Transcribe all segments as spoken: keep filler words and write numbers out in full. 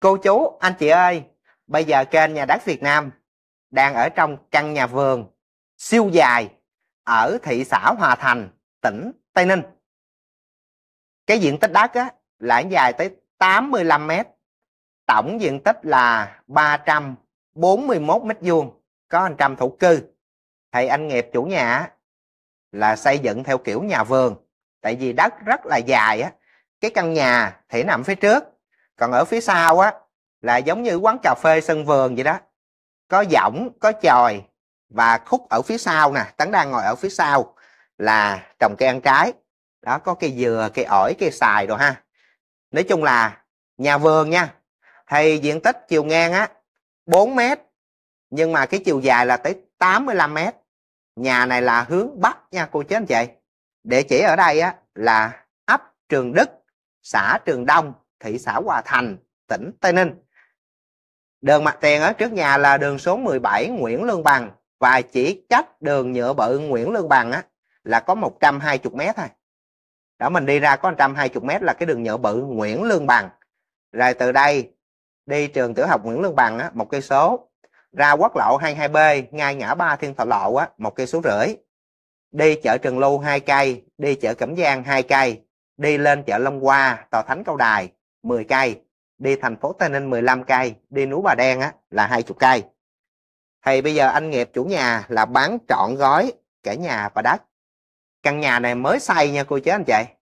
Cô chú, anh chị ơi, bây giờ kênh Nhà đất Việt Nam đang ở trong căn nhà vườn siêu dài ở thị xã Hòa Thành, tỉnh Tây Ninh. Cái diện tích đất á, là dài tới tám mươi lăm mét, tổng diện tích là ba trăm bốn mươi mốt mét vuông, có một trăm thổ cư. Thầy anh Nghiệp chủ nhà á, là xây dựng theo kiểu nhà vườn, tại vì đất rất là dài á. Cái căn nhà thì nằm phía trước, còn ở phía sau á là giống như quán cà phê sân vườn vậy đó, có võng, có chòi, và khúc ở phía sau nè, Tấn đang ngồi ở phía sau là trồng cây ăn trái đó, có cây dừa, cây ổi, cây xoài rồi ha. Nói chung là nhà vườn nha. Thì diện tích chiều ngang á bốn mét, nhưng mà cái chiều dài là tới tám mươi lăm mét. Nhà này là hướng Bắc nha cô chú anh chị. Địa chỉ ở đây á là ấp Trường Đức, xã Trường Đông, thị xã Hòa Thành, tỉnh Tây Ninh. Đường mặt tiền ở trước nhà là đường số mười bảy Nguyễn Lương Bằng, và chỉ cách đường nhựa bự Nguyễn Lương Bằng á là có một trăm hai mươi mét thôi. Đó, mình đi ra có một trăm hai mươi mét là cái đường nhựa bự Nguyễn Lương Bằng. Rồi từ đây đi trường tiểu học Nguyễn Lương Bằng á một cây số, ra quốc lộ hai mươi hai B ngay ngã ba Thiên Thọ Lộ á một cây số rưỡi. Đi chợ Trường Lưu hai cây, đi chợ Cẩm Giang hai cây, đi lên chợ Long Hoa, Tòa Thánh Câu Đài mười cây, đi thành phố Tây Ninh mười lăm cây, đi núi Bà Đen á là hai mươi cây. Thì bây giờ anh Nghiệp chủ nhà là bán trọn gói cả nhà và đất. Căn nhà này mới xây nha cô chú anh chị.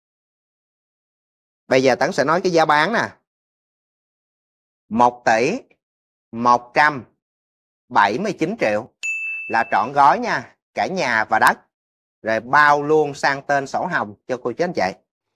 Bây giờ Tấn sẽ nói cái giá bán nè. một tỷ một trăm bảy mươi chín triệu là trọn gói nha, cả nhà và đất. Rồi bao luôn sang tên sổ hồng cho cô chú anh chị.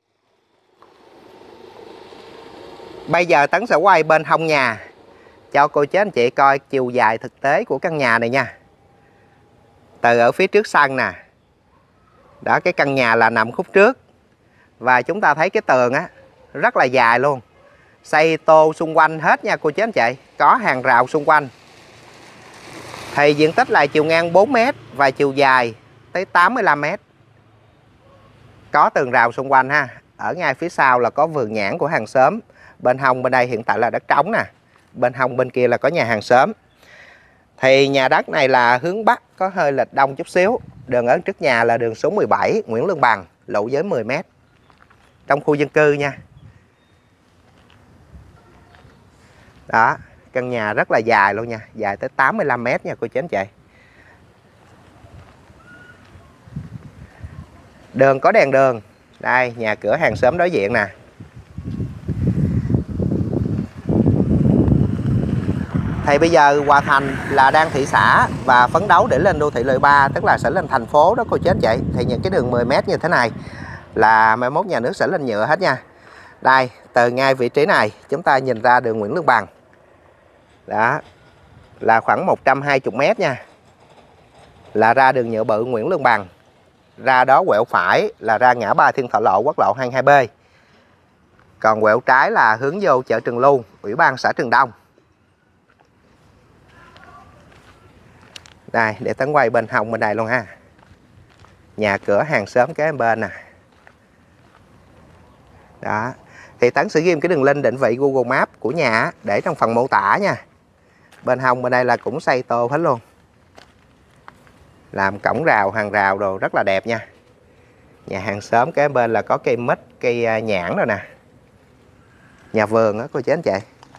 Bây giờ Tấn sẽ quay bên hông nhà cho cô chú anh chị coi chiều dài thực tế của căn nhà này nha. Từ ở phía trước sân nè. Đó, cái căn nhà là nằm khúc trước. Và chúng ta thấy cái tường á rất là dài luôn. Xây tô xung quanh hết nha cô chú anh chị. Có hàng rào xung quanh. Thì diện tích là chiều ngang bốn mét và chiều dài tới tám mươi lăm mét. Có tường rào xung quanh ha. Ở ngay phía sau là có vườn nhãn của hàng xóm. Bên hông bên đây hiện tại là đất trống nè. Bên hông bên kia là có nhà hàng xóm. Thì nhà đất này là hướng Bắc, có hơi lệch đông chút xíu. Đường ở trước nhà là đường số mười bảy Nguyễn Lương Bằng, lộ giới mười mét. Trong khu dân cư nha. Đó, căn nhà rất là dài luôn nha, dài tới tám mươi lăm mét nha cô chú anh chị. Đường có đèn đường. Đây, nhà cửa hàng xóm đối diện nè. Thì bây giờ Hòa Thành là đang thị xã và phấn đấu để lên đô thị loại ba, tức là sẽ lên thành phố đó cô chú anh chị. Thì những cái đường mười mét như thế này là mai mốt nhà nước sẽ lên nhựa hết nha. Đây, từ ngay vị trí này chúng ta nhìn ra đường Nguyễn Lương Bằng. Đó, là khoảng một trăm hai mươi mét nha. Là ra đường nhựa bự Nguyễn Lương Bằng. Ra đó quẹo phải là ra ngã ba Thiên Thọ Lộ, quốc lộ hai mươi hai B. Còn quẹo trái là hướng vô chợ Trường Lưu, Ủy ban xã Trường Đông. Đây, để Tấn quay bên hông bên đây luôn ha. Nhà cửa hàng xóm kế bên nè. Đó. Thì Tấn sẽ ghim cái đường link định vị Google Maps của nhà để trong phần mô tả nha. Bên hông bên đây là cũng xây tô hết luôn. Làm cổng rào, hàng rào đồ rất là đẹp nha. Nhà hàng xóm kế bên là có cây mít, cây nhãn rồi nè. Nhà vườn đó cô chú anh chị.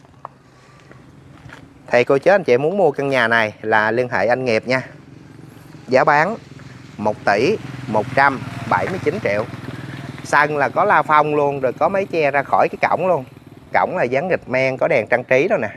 Thì cô chú anh chị muốn mua căn nhà này là liên hệ anh Nghiệp nha. Giá bán một tỷ một trăm bảy mươi chín triệu. Sân là có la phong luôn, rồi có mấy che ra khỏi cái cổng luôn. Cổng là dán gạch men, có đèn trang trí đâu nè.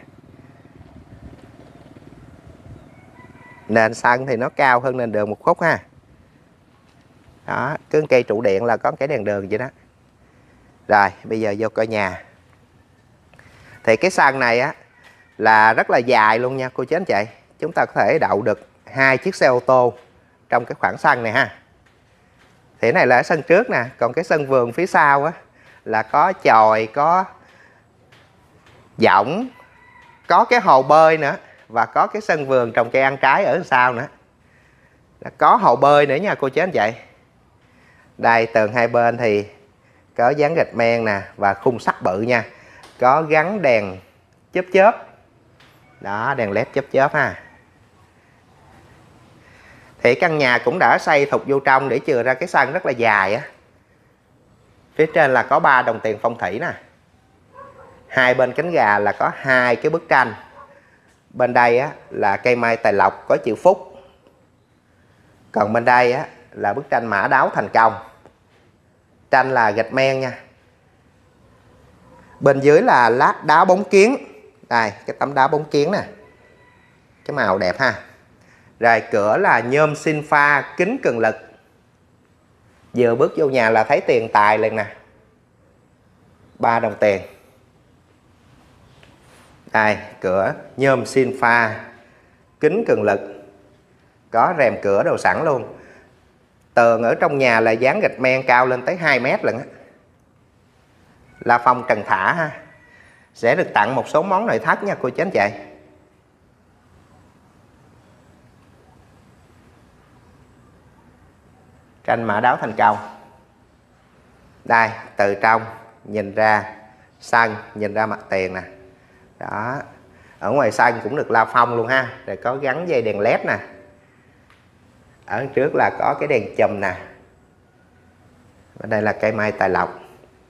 Nền sân thì nó cao hơn nền đường một khúc ha. Đó, cứ cây trụ điện là có cái đèn đường vậy đó. Rồi, bây giờ vô coi nhà. Thì cái sân này á là rất là dài luôn nha cô chú anh chị. Chúng ta có thể đậu được hai chiếc xe ô tô trong cái khoảng sân này ha. Thì cái này là ở sân trước nè. Còn cái sân vườn phía sau á là có chòi, có võng, có cái hồ bơi nữa. Và có cái sân vườn trồng cây ăn trái ở sau nữa. Có hồ bơi nữa nha cô chú anh chị. Đây, tường hai bên thì có dán gạch men nè và khung sắt bự nha. Có gắn đèn chớp chớp. Đó, đèn led chớp chớp ha. Thì căn nhà cũng đã xây thục vô trong để chừa ra cái sân rất là dài á. Phía trên là có ba đồng tiền phong thủy nè. Hai bên cánh gà là có hai cái bức tranh. Bên đây á là cây mai tài lộc có chữ phúc. Còn bên đây á là bức tranh mã đáo thành công. Tranh là gạch men nha. Bên dưới là lát đá bóng kiến. Đây, cái tấm đá bóng kiến nè. Cái màu đẹp ha. Rồi cửa là nhôm xin pha kính cường lực. Vừa bước vô nhà là thấy tiền tài liền nè. Ba đồng tiền. Đây, cửa nhôm xin pha kính cường lực. Có rèm cửa đồ sẵn luôn. Tường ở trong nhà là dán gạch men cao lên tới hai mét lận á. La phong trần thả ha. Sẽ được tặng một số món nội thất nha cô chú anh chị. Tranh mã đáo thành công. Đây, từ trong nhìn ra sân, nhìn ra mặt tiền nè. Đó. Ở ngoài sân cũng được la phong luôn ha. Rồi có gắn dây đèn led nè. Ở trước là có cái đèn chùm nè. Và đây là cây mai tài lộc.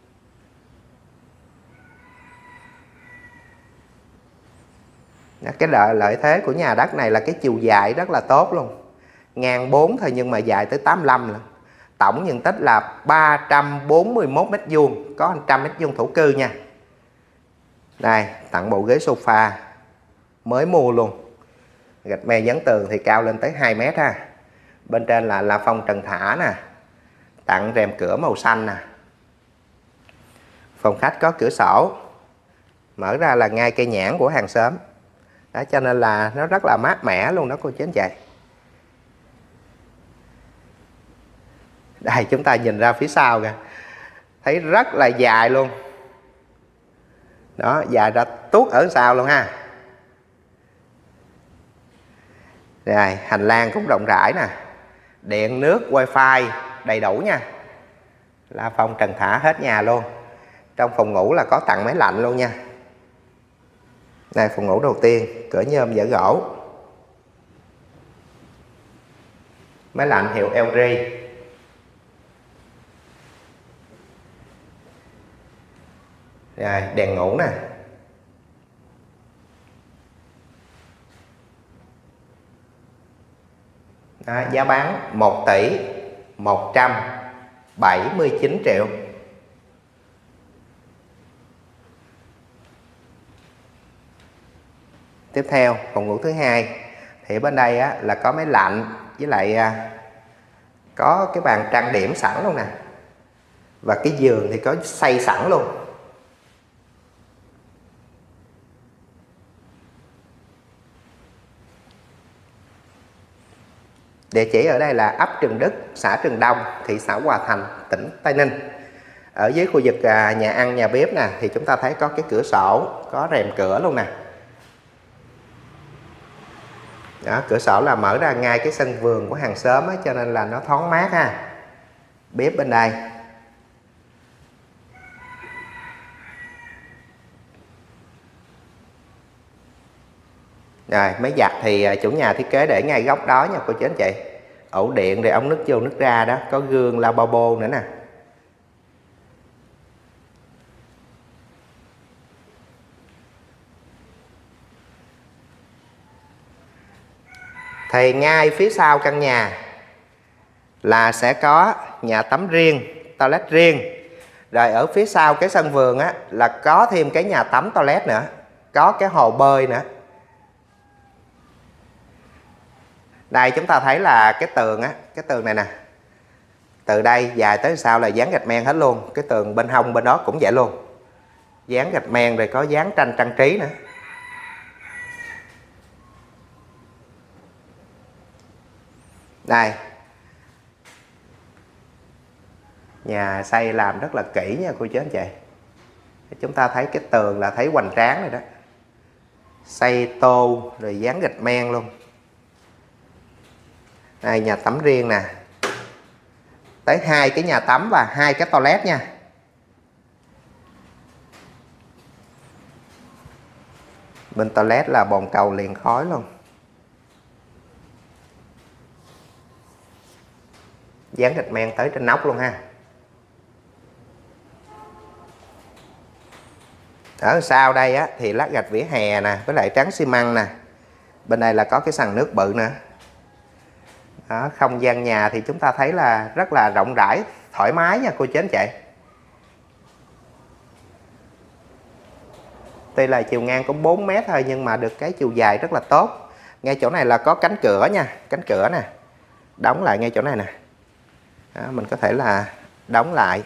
Cái lợi, lợi thế của nhà đất này là cái chiều dài rất là tốt luôn. Ngang bốn thôi nhưng mà dài tới tám mươi lăm lần. Tổng diện tích là ba trăm bốn mươi mốt mét vuông, có một trăm mét vuông thổ cư nha. Đây, tặng bộ ghế sofa mới mua luôn. Gạch me dán tường thì cao lên tới hai mét ha. Bên trên là la phong trần thả nè. Tặng rèm cửa màu xanh nè. Phòng khách có cửa sổ. Mở ra là ngay cây nhãn của hàng xóm. Đó, cho nên là nó rất là mát mẻ luôn đó cô chú anh chị. Đây, chúng ta nhìn ra phía sau kìa. Thấy rất là dài luôn. Đó, dài ra tuốt ở sau luôn ha. Rồi, hành lang cũng rộng rãi nè. Điện, nước, wifi đầy đủ nha. La phong trần thả hết nhà luôn. Trong phòng ngủ là có tặng máy lạnh luôn nha. Đây, phòng ngủ đầu tiên, cửa nhôm vỏ gỗ. Máy lạnh hiệu lờ giê. Rồi, đèn ngủ nè. Đó, giá bán một tỷ một trăm bảy mươi chín triệu. Tiếp theo, phòng ngủ thứ hai thì bên đây á, là có máy lạnh với lại à, có cái bàn trang điểm sẵn luôn nè. Và cái giường thì có xây sẵn luôn. Địa chỉ ở đây là ấp Trường Đức, xã Trường Đông, thị xã Hòa Thành, tỉnh Tây Ninh. Ở dưới khu vực à, nhà ăn, nhà bếp nè thì chúng ta thấy có cái cửa sổ, có rèm cửa luôn nè. Đó, cửa sổ là mở ra ngay cái sân vườn của hàng xóm á, cho nên là nó thoáng mát ha. Bếp bên đây. Rồi, máy giặt thì chủ nhà thiết kế để ngay góc đó nha cô chú anh chị. Ổ điện rồi ống nước vô nước ra đó, có gương lavabo nữa nè. Thì ngay phía sau căn nhà là sẽ có nhà tắm riêng, toilet riêng. Rồi ở phía sau cái sân vườn á là có thêm cái nhà tắm toilet nữa, có cái hồ bơi nữa. Đây chúng ta thấy là cái tường á, cái tường này nè. Từ đây dài tới sau là dán gạch men hết luôn. Cái tường bên hông bên đó cũng vậy luôn. Dán gạch men rồi có dán tranh trang trí nữa. Đây. Nhà xây làm rất là kỹ nha cô chú anh chị. Chúng ta thấy cái tường là thấy hoành tráng rồi đó. Xây tô rồi dán gạch men luôn. Đây nhà tắm riêng nè. Tới hai cái nhà tắm và hai cái toilet nha. Bên toilet là bồn cầu liền khói luôn. Dán gạch men tới trên nóc luôn ha. Ở sau đây á thì lát gạch vỉa hè nè, với lại trắng xi măng nè. Bên đây là có cái sàn nước bự nữa. Đó, không gian nhà thì chúng ta thấy là rất là rộng rãi, thoải mái nha cô chú anh chị. Tuy là chiều ngang có bốn mét thôi nhưng mà được cái chiều dài rất là tốt. Ngay chỗ này là có cánh cửa nha, cánh cửa nè. Đóng lại ngay chỗ này nè. Đó, mình có thể là đóng lại.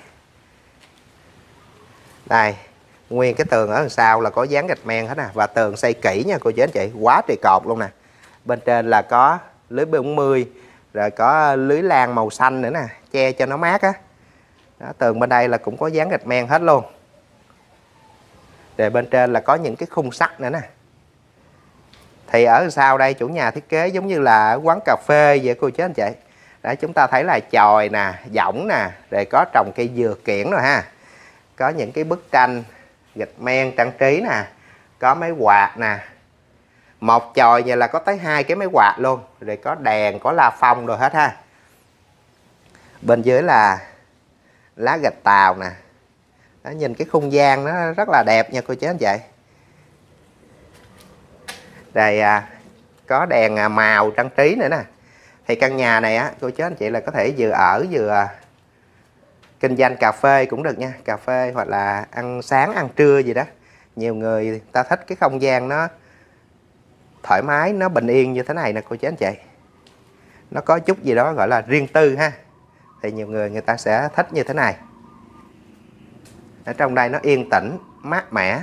Đây, nguyên cái tường ở đằng sau là có dán gạch men hết nè. Và tường xây kỹ nha cô chú anh chị, quá trời cột luôn nè. Bên trên là có lưới B bốn mươi, rồi có lưới lan màu xanh nữa nè, che cho nó mát á. Đó, tường bên đây là cũng có dán gạch men hết luôn. Rồi bên trên là có những cái khung sắt nữa nè. Thì ở sau đây chủ nhà thiết kế giống như là quán cà phê vậy cô chú anh chị. Đấy, chúng ta thấy là chòi nè, võng nè, rồi có trồng cây dừa kiển rồi ha. Có những cái bức tranh gạch men trang trí nè, có máy quạt nè. Một chòi như là có tới hai cái máy quạt luôn, rồi có đèn, có la phong rồi hết ha. Bên dưới là lá gạch tàu nè. Đó, nhìn cái không gian nó rất là đẹp nha cô chú anh chị. Đây à, có đèn à, màu trang trí nữa nè. Thì căn nhà này á cô chú anh chị là có thể vừa ở vừa kinh doanh cà phê cũng được nha. Cà phê hoặc là ăn sáng, ăn trưa gì đó. Nhiều người ta thích cái không gian nó thoải mái, nó bình yên như thế này nè cô chú anh chị. Nó có chút gì đó gọi là riêng tư ha. Thì nhiều người người ta sẽ thích như thế này. Ở trong đây nó yên tĩnh, mát mẻ.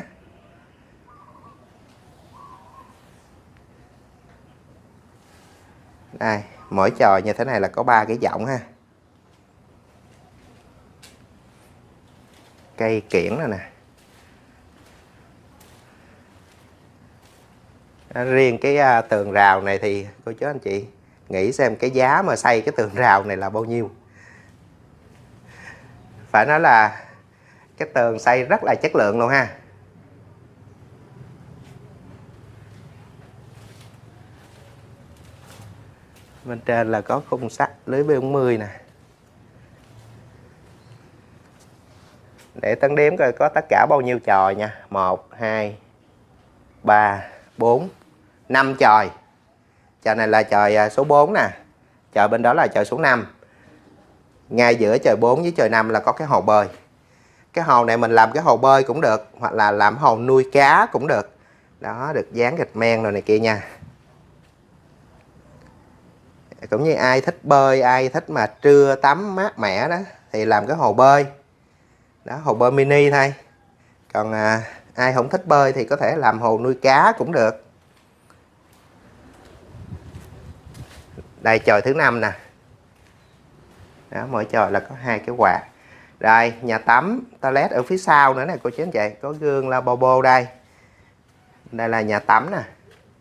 Đây, mỗi chòi như thế này là có ba cái võng ha. Cây kiển này nè. Riêng cái uh, tường rào này thì cô chú anh chị nghĩ xem cái giá mà xây cái tường rào này là bao nhiêu. Phải nói là cái tường xây rất là chất lượng luôn ha. Bên trên là có khung sắt lưới B bốn mươi nè. Để tấn đếm coi có tất cả bao nhiêu chòi nha. một, hai, ba, bốn, năm chòi. Chòi này là chòi số bốn nè. Chòi bên đó là chòi số năm. Ngay giữa chòi bốn với chòi năm là có cái hồ bơi. Cái hồ này mình làm cái hồ bơi cũng được, hoặc là làm hồ nuôi cá cũng được. Đó, được dán gạch men rồi này kia nha. Cũng như ai thích bơi, ai thích mà trưa tắm mát mẻ đó thì làm cái hồ bơi. Đó, hồ bơi mini thôi. Còn à, ai không thích bơi thì có thể làm hồ nuôi cá cũng được. Đây chòi thứ năm nè. Đó, mỗi chòi là có hai cái quạt. Rồi, nhà tắm, toilet ở phía sau nữa nè cô chú anh chị. Có gương lavabo đây. Đây là nhà tắm nè.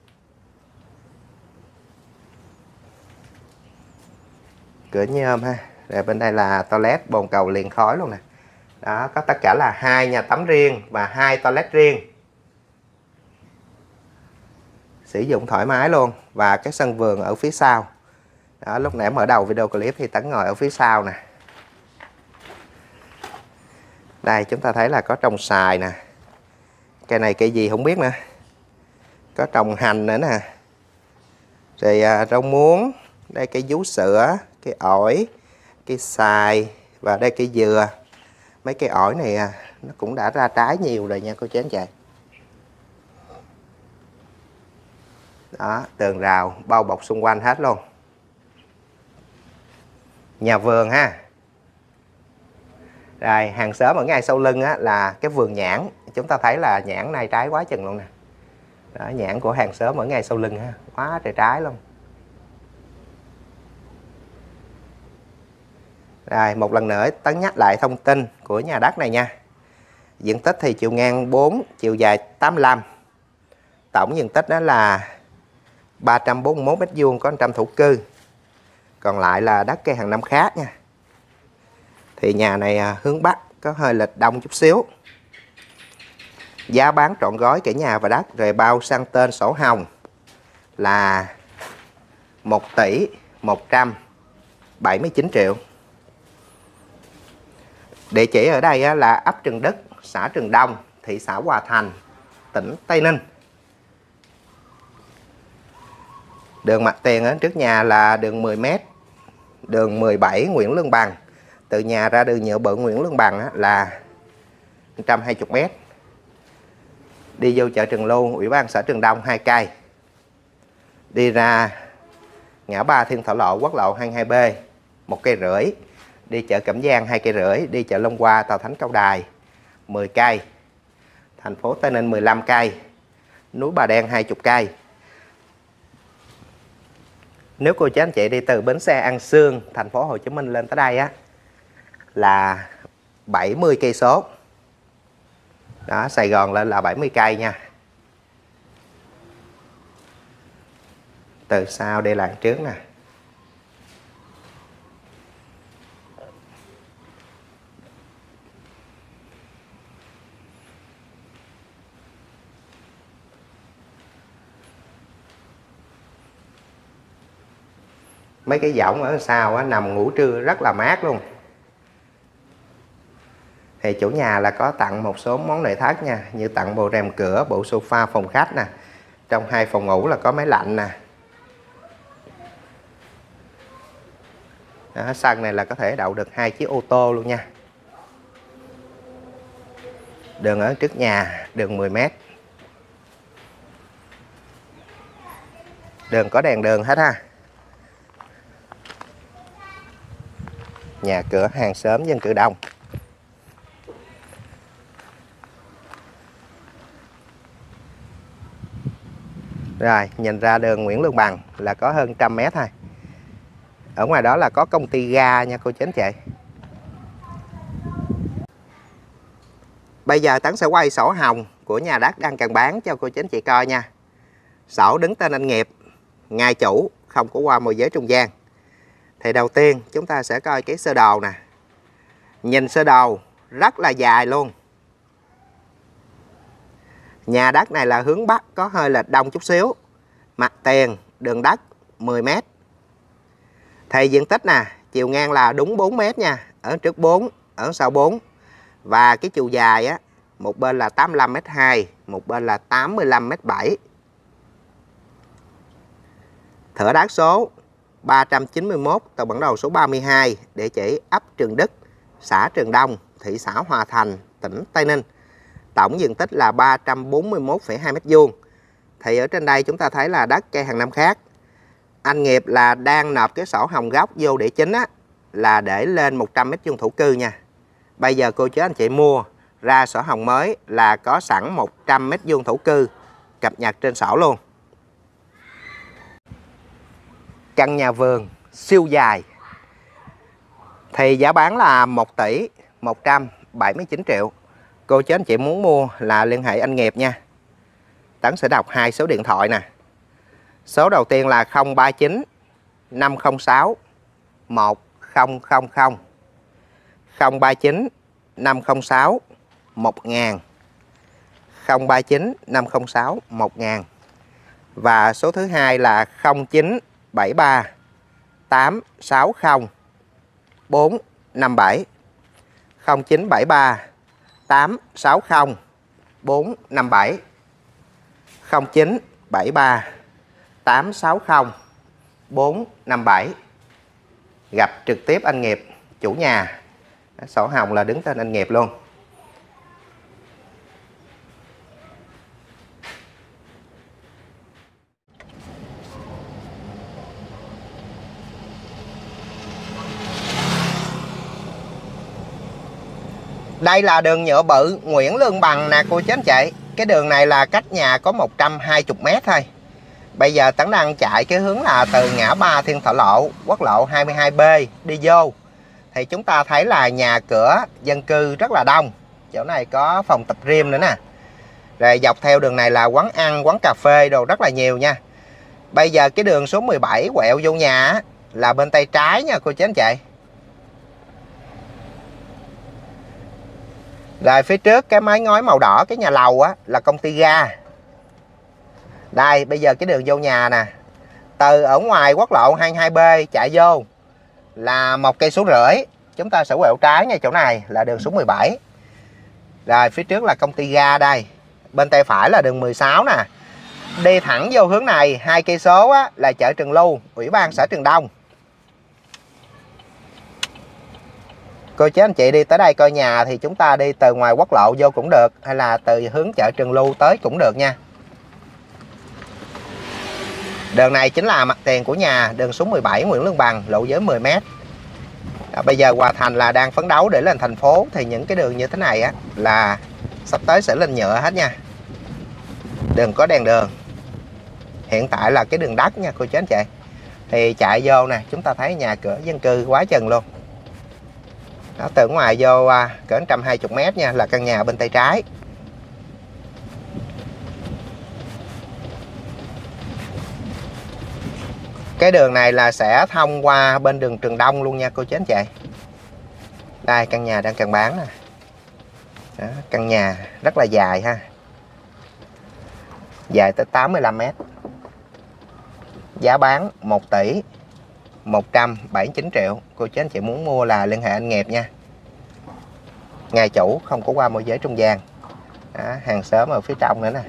Cửa nhôm ha. Rồi bên đây là toilet bồn cầu liền khói luôn nè. Đó, có tất cả là hai nhà tắm riêng và hai toilet riêng. Sử dụng thoải mái luôn. Và cái sân vườn ở phía sau. Đó, lúc nãy mở đầu video clip thì Tấn ngồi ở phía sau nè. Đây chúng ta thấy là có trồng xoài nè. Cây này cây gì không biết nữa. Có trồng hành nữa nè. Rồi à, rau muống. Đây cây vú sữa, cây ổi, cây xoài và đây cây dừa. Mấy cây ổi này à, nó cũng đã ra trái nhiều rồi nha cô chú anh chị. Đó, tường rào bao bọc xung quanh hết luôn. Nhà vườn ha. Rồi hàng xóm ở ngay sau lưng á, là cái vườn nhãn. Chúng ta thấy là nhãn này trái quá chừng luôn nè. Đó, nhãn của hàng xóm ở ngay sau lưng ha, quá trời trái luôn. Rồi một lần nữa Tấn nhắc lại thông tin của nhà đất này nha. Diện tích thì chiều ngang bốn, chiều dài tám mươi lăm. Tổng diện tích đó là ba trăm bốn mươi mốt mét vuông, có một trăm thổ cư. Còn lại là đất cây hàng năm khác nha. Thì nhà này hướng Bắc, có hơi lệch đông chút xíu. Giá bán trọn gói cả nhà và đất rồi bao sang tên sổ hồng là một tỷ một trăm bảy mươi chín triệu. Địa chỉ ở đây là ấp Trường Đức, xã Trường Đông, thị xã Hòa Thành, tỉnh Tây Ninh. Đường mặt tiền ở trước nhà là đường mười mét, đường mười bảy Nguyễn Lương Bằng. Từ nhà ra đường nhựa bự Nguyễn Lương Bằng là một trăm hai mươi mét. Đi vô chợ Trường Lưu, Ủy ban xã Trường Đông hai cây. Đi ra ngã ba Thiên Thọ Lộ, quốc lộ hai mươi hai B một cây rưỡi. Đi chợ Cẩm Giang hai cây rưỡi. Đi chợ Long Hoa, Tàu Thánh Cao Đài mười cây. Thành phố Tây Ninh mười lăm cây. Núi Bà Đen hai mươi cây. Nếu cô chú anh chị đi từ bến xe An Sương, thành phố Hồ Chí Minh lên tới đây á là bảy mươi cây số. Đó, Sài Gòn lên là bảy mươi cây nha. Từ sau đây là trước nè. Mấy cái võng ở sau á, nằm ngủ trưa rất là mát luôn. Thì chủ nhà là có tặng một số món nội thất nha, như tặng bộ rèm cửa, bộ sofa phòng khách nè. Trong hai phòng ngủ là có máy lạnh nè. Đó, sân này là có thể đậu được hai chiếc ô tô luôn nha. Đường ở trước nhà, đường mười mét. Đường có đèn đường hết ha. Nhà cửa hàng xóm dân cư đông. Rồi, nhìn ra đường Nguyễn Lương Bằng là có hơn trăm mét thôi. Ở ngoài đó là có công ty ga nha cô chú anh chị. Bây giờ Tấn sẽ quay sổ hồng của nhà đất đang cần bán cho cô chú anh chị coi nha. Sổ đứng tên anh Nghiệp, ngay chủ, không có qua môi giới trung gian. Thì đầu tiên chúng ta sẽ coi cái sơ đồ nè. Nhìn sơ đồ rất là dài luôn. Nhà đất này là hướng Bắc, có hơi lệch đông chút xíu. Mặt tiền, đường đất mười mét. Thì diện tích nè, chiều ngang là đúng bốn mét nha. Ở trước bốn, ở sau bốn. Và cái chiều dài á, một bên là tám mươi lăm mét hai, một bên là tám mươi lăm mét bảy. Thửa đất số ba trăm chín mươi mốt, tờ bản đồ số ba mươi hai, địa chỉ ấp Trường Đức, xã Trường Đông, thị xã Hòa Thành, tỉnh Tây Ninh. Tổng diện tích là ba trăm bốn mươi mốt phẩy hai mét vuông. Thì ở trên đây chúng ta thấy là đất cây hàng năm khác. Anh Nghiệp là đang nộp cái sổ hồng gốc vô địa chính á, là để lên một trăm mét vuông thổ cư nha. Bây giờ cô chú anh chị mua ra sổ hồng mới là có sẵn một trăm mét vuông thổ cư cập nhật trên sổ luôn. Căn nhà vườn siêu dài. Thì giá bán là một tỷ một trăm bảy mươi chín triệu. Cô chú anh chị muốn mua là liên hệ anh Nghiệp nha. Tấn sẽ đọc hai số điện thoại nè. Số đầu tiên là không ba chín năm không sáu một không không không, không ba chín năm không sáu một nghìn, không ba chín năm không sáu một nghìn. Và số thứ hai là không chín bảy ba tám sáu không bốn năm bảy, không chín bảy ba tám sáu không bốn năm bảy, không chín bảy ba tám sáu không bốn năm bảy. Gặp trực tiếp anh Nghiệp, chủ nhà. Sổ hồng là đứng tên anh Nghiệp luôn. Đây là đường nhựa bự Nguyễn Lương Bằng nè cô chú anh chị. Cái đường này là cách nhà có một trăm hai mươi mét thôi. Bây giờ Tấn đang chạy cái hướng là từ ngã ba Thiên Thọ Lộ, quốc lộ hai mươi hai B đi vô. Thì chúng ta thấy là nhà cửa dân cư rất là đông. Chỗ này có phòng tập gym nữa nè. Rồi dọc theo đường này là quán ăn, quán cà phê đồ rất là nhiều nha. Bây giờ cái đường số mười bảy quẹo vô nhà là bên tay trái nha cô chú anh chị. Rồi phía trước cái mái ngói màu đỏ, cái nhà lầu á là công ty ga. Đây, bây giờ cái đường vô nhà nè. Từ ở ngoài quốc lộ hai mươi hai B chạy vô là một cây số rưỡi. Chúng ta sẽ quẹo trái ngay chỗ này là đường số mười bảy. Rồi phía trước là công ty ga đây. Bên tay phải là đường mười sáu nè. Đi thẳng vô hướng này hai cây số á là chợ Trường Lưu, Ủy ban xã Trường Đông. Cô chú anh chị đi tới đây coi nhà thì chúng ta đi từ ngoài quốc lộ vô cũng được, hay là từ hướng chợ Trường Lưu tới cũng được nha. Đường này chính là mặt tiền của nhà, đường số mười bảy Nguyễn Lương Bằng, lộ giới mười mét. À, bây giờ Hòa Thành là đang phấn đấu để lên thành phố, thì những cái đường như thế này á là sắp tới sẽ lên nhựa hết nha. Đường có đèn đường. Hiện tại là cái đường đất nha cô chú anh chị. Thì chạy vô nè, chúng ta thấy nhà cửa dân cư quá chừng luôn. Đó, từ ngoài vô à, cỡ một trăm hai mươi mét nha, là căn nhà bên tay trái. Cái đường này là sẽ thông qua bên đường Trường Đông luôn nha cô chú anh chị. Đây căn nhà đang cần bán nè. Đó, căn nhà rất là dài ha. Dài tới tám mươi lăm mét. Giá bán một tỷ một trăm bảy mươi chín triệu. Cô chú anh chị muốn mua là liên hệ anh Nghiệp nha. Ngay chủ, không có qua môi giới trung gian. Đó, hàng xóm ở phía trong nữa nè.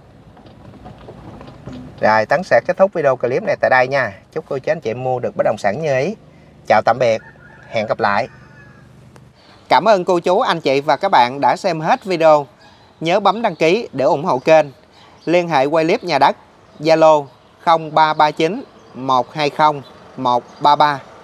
Rồi Tấn sẽ kết thúc video clip này tại đây nha. Chúc cô chú anh chị mua được bất động sản như ý. Chào tạm biệt, hẹn gặp lại. Cảm ơn cô chú anh chị và các bạn đã xem hết video. Nhớ bấm đăng ký để ủng hộ kênh. Liên hệ quay clip nhà đất Zalo không ba ba chín một hai không một ba ba.